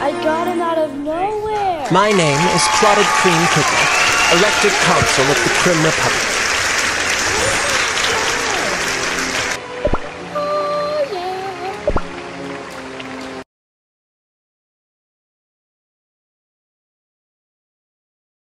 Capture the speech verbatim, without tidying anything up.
I got him out of nowhere. My name is Clotted Cream Cookie, elected consul of the Krim Republic.